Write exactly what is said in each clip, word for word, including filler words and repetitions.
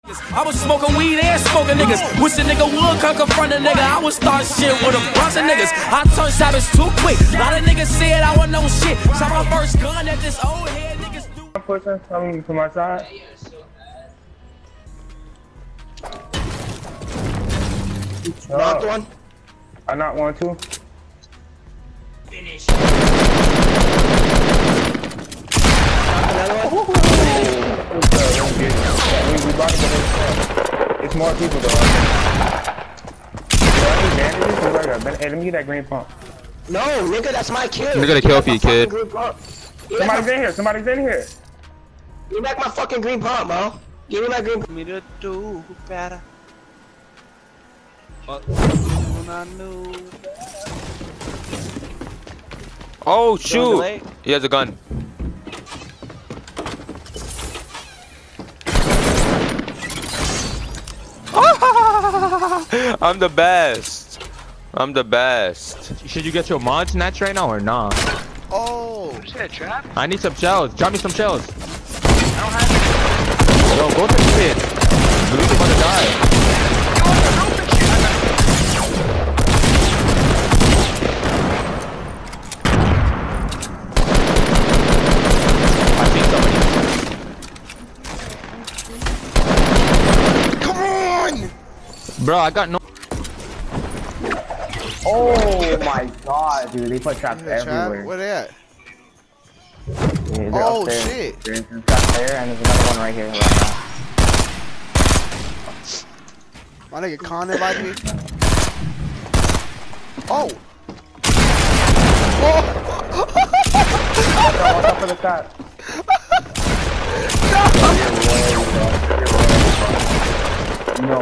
I was smoking weed and smoking niggas. Wish a nigga would come confront a nigga. I would start shit with a bunch of niggas. I turned savage too quick. A lot of niggas said I wasn't no shit. Shot my first gun at this old head niggas do. I'm pushing, coming to my side. Knocked one. I knocked one too. Finish. Another one. It's more people though. Hey, let me get that green pump. No, nigga, that's my kill. Nigga, gonna kill for you, kid. Somebody's in here. Somebody's in here. Give me back my fucking green pump, bro. Give me my green pump. Me to do better. But I knew. Oh shoot! He has a gun. I'm the best. I'm the best. Should you get your mod snatch right now or nah? Oh, is that a trap? I need some shells. Drop me some shells. I don't have it. Yo, go to the pit. Luis about to die. I see somebody. Come on! Bro, I got no. Oh my god, dude. They put traps Trap? everywhere. Where they at? Yeah, they're Oh, upstairs. shit. There's a trap there, and there's another one right here. Right now. My nigga Con invited me. Oh! Oh! Watch out for the trap. No.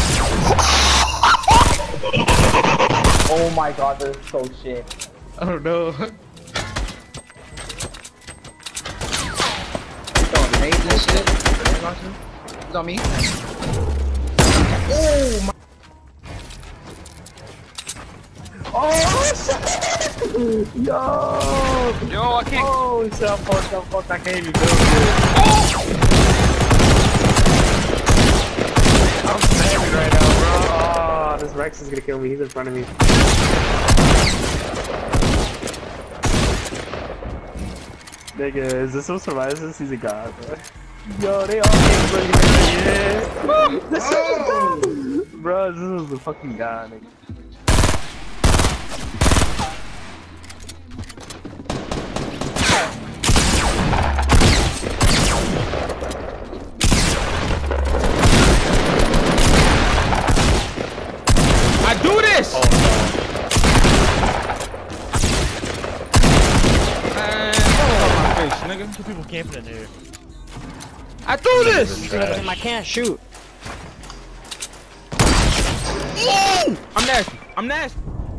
Oh my god, this is so shit. Oh no. Throwing grenades and shit. It's on me. Oh my. Oh Yo! Yo, I can't. Oh, self fuck, self fuck, I can't even do it. I'm spamming right now, bro. Oh, this Rex is gonna kill me. He's in front of me. Nigga, is this what survives this? He's a god, bro. Yo, they all came for you. Yeah. This oh. Bro, this is the fucking god, nigga. I do this! Oh, no. Man, two people camping in here. I do this! I can't shoot. I'm nasty. I'm nasty.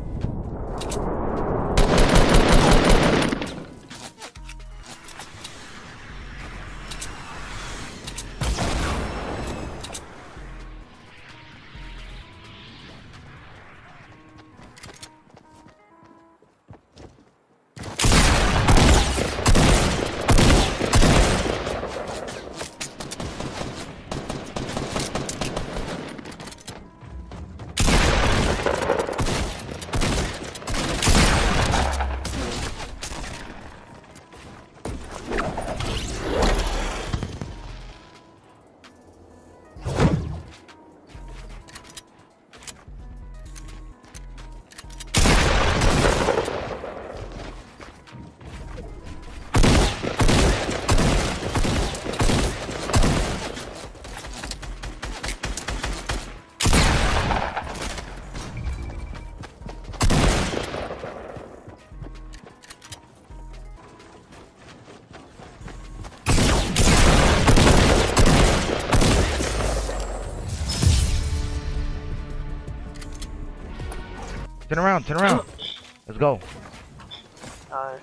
Turn around, turn around. Let's go. Alright.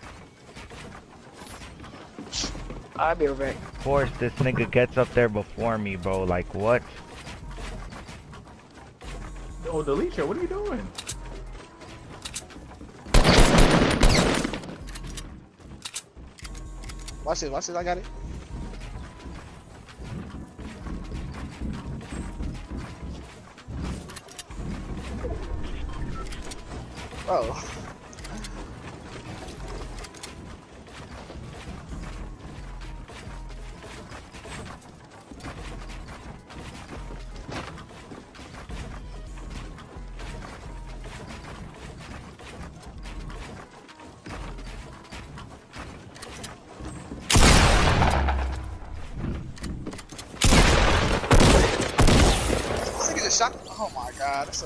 I'll be right back. Of course, this nigga gets up there before me, bro. Like, what? Oh, Delicia, what are you doing? Watch this, watch this, I got it. Oh. Shot. Oh my god, that's so.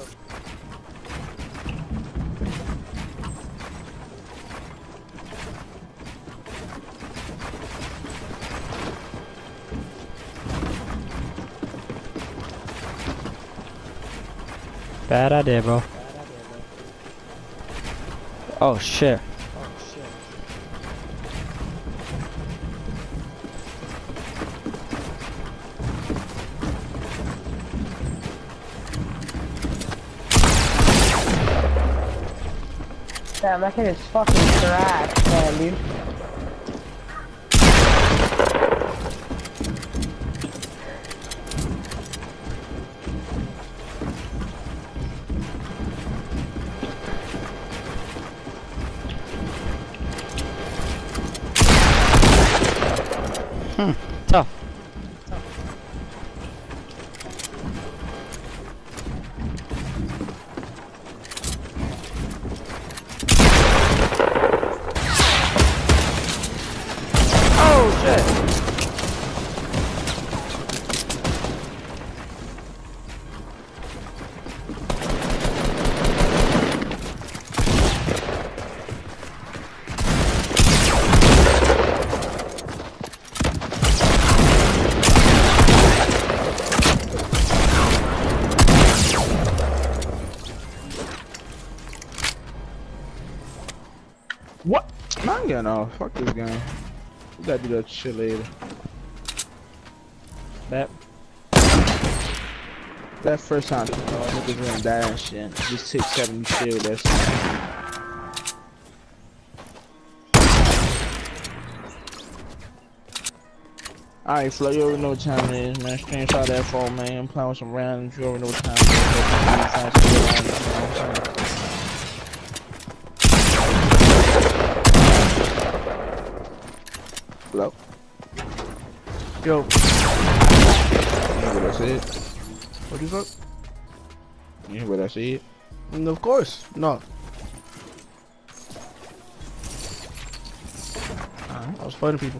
Bad idea, bro. Oh shit. Damn, that kid is fucking trash, man, dude. Hmm, tough. Oh shit. What? No, I'm getting off. Fuck this game. We gotta do that shit later. That. That first time, uh, niggas gonna die and shit. Just take seventy shield. That's. Alright, Flo, you already know what time it is, man. Screenshot that phone, man. I'm playing with some randoms. You already know what time it is. Hello? Yo. You hear what I said? What you fuck? You hear what I said? Mm, of course. No. Alright. I was fighting people.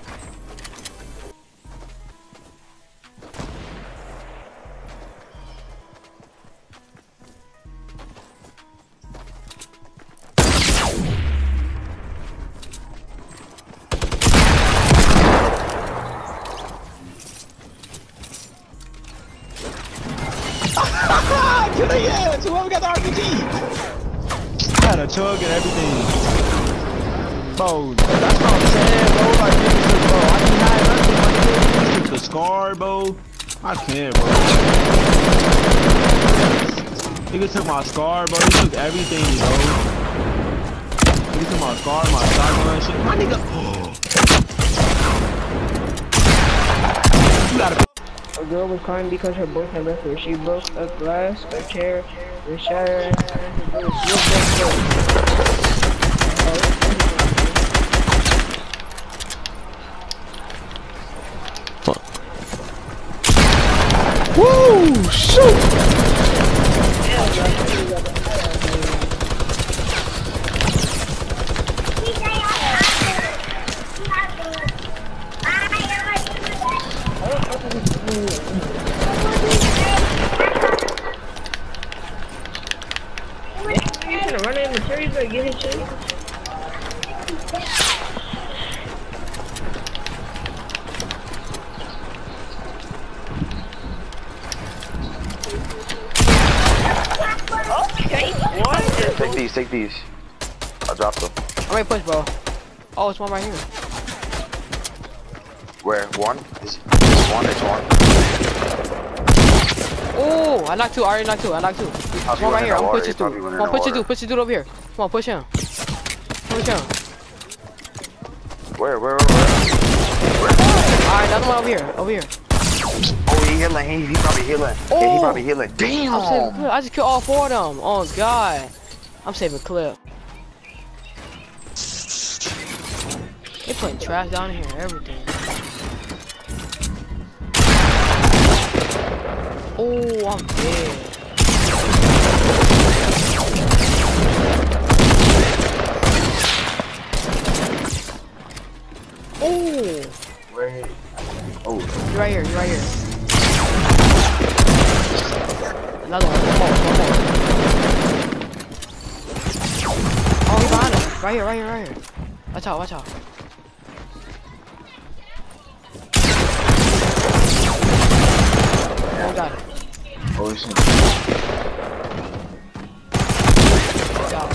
Kill the ass! Whoever got the R P G! Had a chug and everything. Bro, that's what I'm saying, bro. Like, niggas, bro, I can hide nothing. My nigga took the scar, bro. I can't, bro. Nigga took my scar, bro. He took everything, bro. He took my scar, my shotgun and shit. My nigga. You gotta. A girl was crying because her boyfriend left her. She broke a glass, a chair, and shattered her. It was real bad. Woo! Shoot! Run in the series or get his shit. Okay, what? Take these, take these. I'll drop them. How many push, bro? Oh, it's one right here. Where? One? It's, it's one, it's one. Oh, I knocked two. I already knocked two. I knocked two. There's one right here. I'm gonna push this dude. Come on, push this dude. Push this dude over here. Come on, push him. Push him. Where, where, where, where? Alright, another one over here. Over here. Oh, he healing. He, he probably healing. Oh. Yeah, he probably healing. Damn. I'm saying, I just killed all four of them. Oh, God. I'm saving clip. They putting trash down here and everything. Oh, I'm dead. Oh. Wait. Oh. You're right here. You're right here. Another one. One more. One more. Oh, he's behind us. Right here. Right here. Right here. Watch out. Watch out. Oh god. Oh shit. Good job.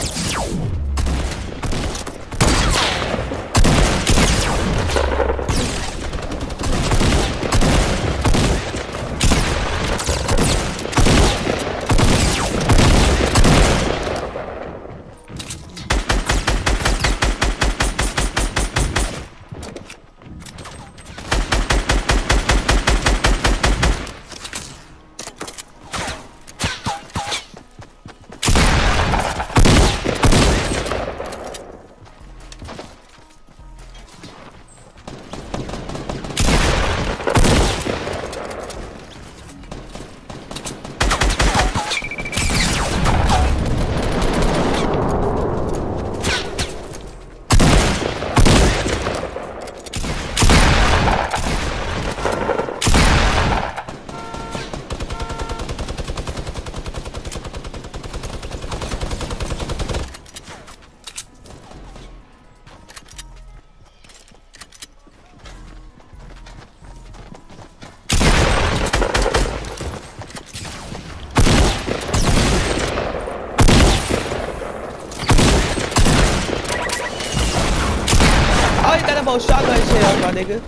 More shotgun shells, my nigga.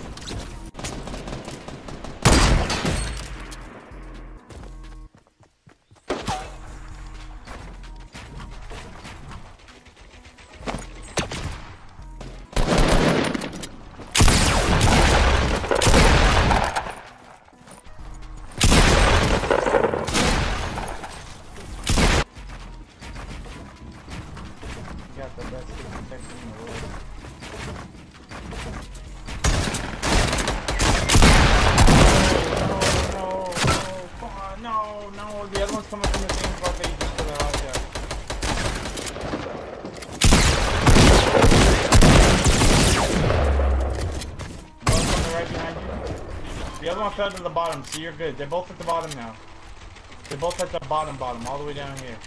Got the best protection in the world. No, no, the other one's coming from the same spot that you just killed that last guy. Both on the right behind you. The other one fell to the bottom, so you're good. They're both at the bottom now. They're both at the bottom, bottom, all the way down here.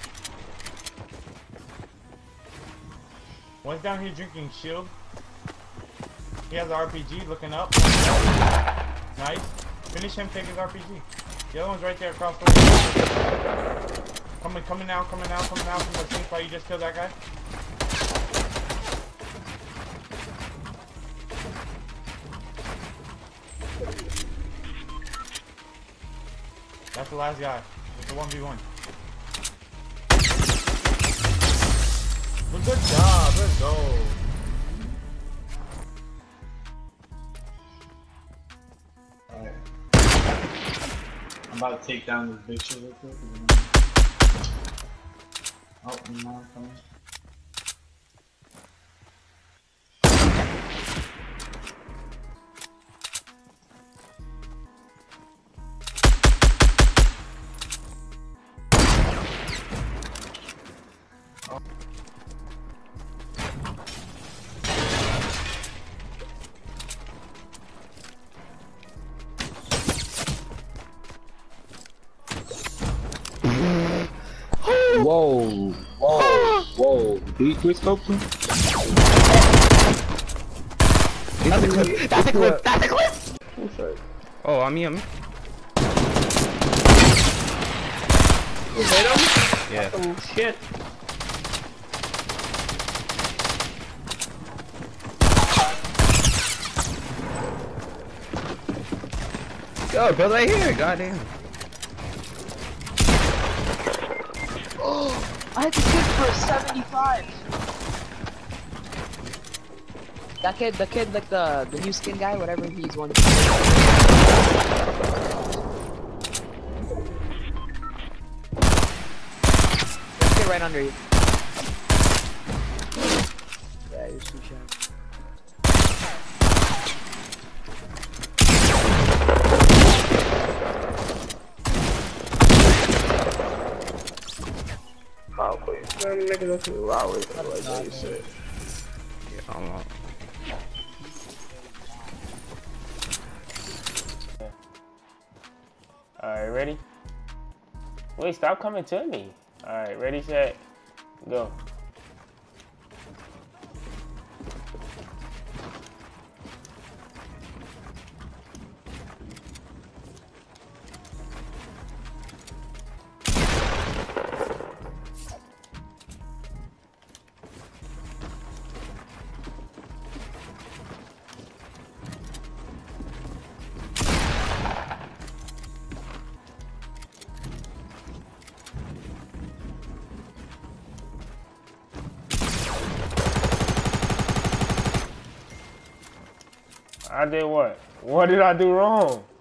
One's down here drinking shield. He has an R P G looking up. Nice. Finish him, take his R P G. The other one's right there across the way. Coming, coming now, coming now, coming now from the same spot you just killed that guy. That's the last guy. It's a one v one. Well, good job, let's go. Alright. I'm about to take down this big shit real quick. Oh, I'm not coming. Whoa, whoa, whoa. Did he quick scope him? That's a clip, that's a clip, that's a clip! Oh, I'm me, I'm me. You hit him? Yeah. Oh shit. Yo, brother, right here, goddamn. Oh, I had to kick for a seventy-five. That kid, the kid, like the the new skin guy, whatever he's one. Let's get right under you. Oh, please. Them niggas are too loud with it, like that shit. Yeah, I'm out. Alright, ready? Wait, stop coming to me. Alright, ready, set, go. I did what? What did I do wrong?